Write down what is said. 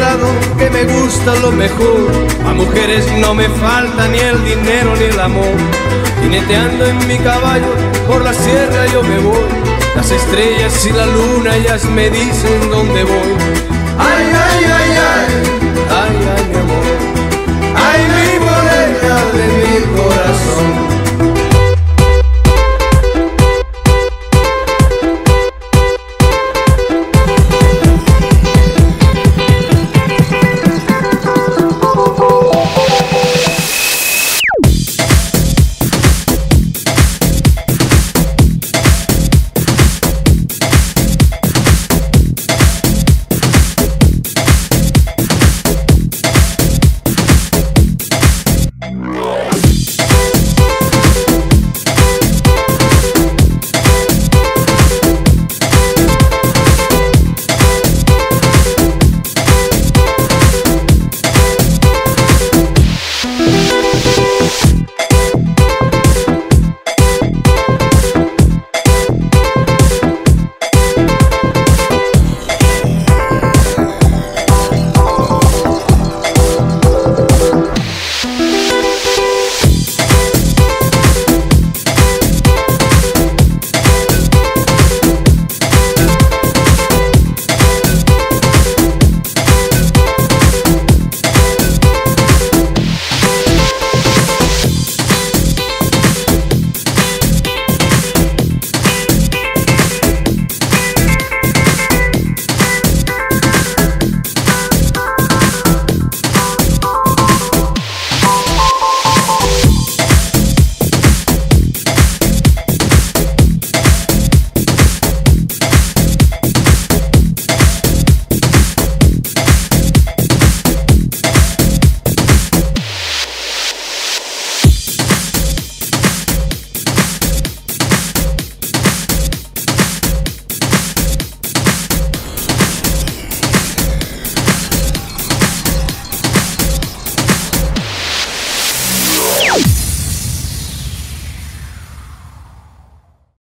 claro que me gusta lo mejor. A mujeres no me falta ni el dinero ni el amor. Jineteando en mi caballo por la sierra yo me voy. Las estrellas y la luna ellas me dicen dónde voy. Ay, ay, ay, ay.